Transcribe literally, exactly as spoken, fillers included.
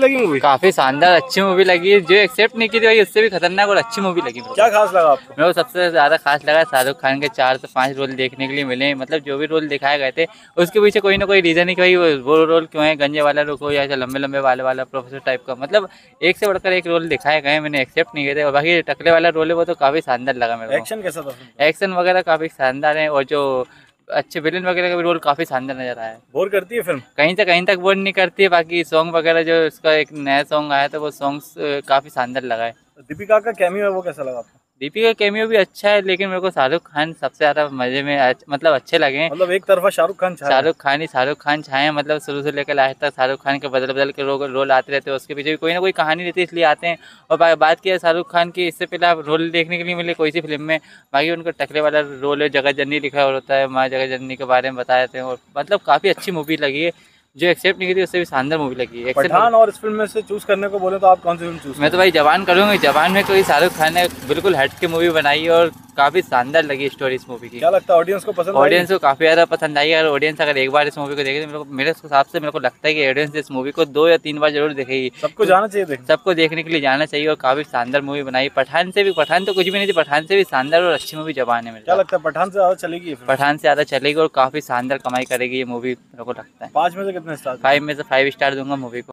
लगी मूवी? काफी शानदार अच्छी मूवी लगी, जो एक्सेप्ट नहीं की थी भाई उससे भी खतरनाक और अच्छी मूवी लगी। क्या खास लगा आपको? मेरे को सबसे ज्यादा खास लगा शाहरुख खान के चार से पांच रोल देखने के लिए मिले, मतलब जो भी रोल दिखाए गए थे उसके पीछे कोई ना कोई रीजन है कि भाई वो रोल क्यों है, गंजे वाला रोल हो या ऐसे लंबे लंबे वाले वाला प्रोफेसर टाइप का, मतलब एक से बढ़कर एक रोल दिखाए गए, मैंने एक्सेप्ट नहीं किए थे। और बाकी टकले वाला रोल है वो तो काफी शानदार लगा मेरे को। एक्शन कैसा था? एक्शन वगैरह काफी शानदार है, और जो अच्छे विलेन वगैरह का भी रोल काफी शानदार नजर आया है। बोर करती है फिल्म? कहीं से कहीं तक बोर नहीं करती है। बाकी सॉन्ग वगैरह जो उसका एक नया सॉन्ग आया था वो सॉन्ग्स काफी शानदार लगा है। दीपिका का कैमियो है वो कैसा लगा आपको? दीपिका कैमियो भी अच्छा है, लेकिन मेरे को शाहरुख खान सबसे ज्यादा मजे में अच- मतलब अच्छे लगे। मतलब एक तरफा शाहरुख खान छा रहा है। शाहरुख खान ही शाहरुख खान छाए, मतलब शुरू से लेकर लास्ट तक शाहरुख खान के बदल बदल के रोल रोल आते रहते हैं, उसके पीछे भी कोई ना कोई कहानी रहती है इसलिए आते हैं। और बा, बात की है शाहरुख खान की, इससे पहले आप रोल देखने के लिए मिले कोई सी फिल्म में, बाकी उनका टकले वाला रोल है, जगत जननी लिखा होता है, माँ जगत जननी के बारे में बताए थे, और मतलब काफ़ी अच्छी मूवी लगी है। जो एक्सेप्ट नहीं की थी उससे भी शानदार मूवी लगी है। पठान और इस फिल्म में से चूज करने को बोले तो आप कौन सी फिल्म चूज? मैं तो भाई जवान करूँगी। जवान में कोई शाहरुख खान ने बिल्कुल हट के मूवी बनाई है और काफ़ी शानदार लगी स्टोरी इस मूवी की। क्या लगता है ऑडियंस को पसंद? ऑडियंस को काफ़ी ज़्यादा पसंद आई है। अगर ऑडियंस अगर एक बार इस मूवी को देखे तो मेरे को मेरे हिसाब से मेरे को लगता है कि ऑडियंस इस मूवी को दो या तीन बार जरूर देखेगी। सबको जाना चाहिए देखने। सबको देखने के लिए जाना चाहिए, और काफ़ी शानदार मूवी बनाई। पठान से भी, पठान तो कुछ भी नहीं थी, पठान से भी शानदार और अच्छी मूवी जवान है। मेरे क्या लगता है पठान से ज्यादा चलेगी ये फिल्म? पठान से ज़्यादा चलेगी और काफ़ी शानदार कमाई करेगी ये मूवी, मेरे को लगता है। पाँच में से कितने स्टार? फाइव में से फाइव स्टार दूंगा मूवी को।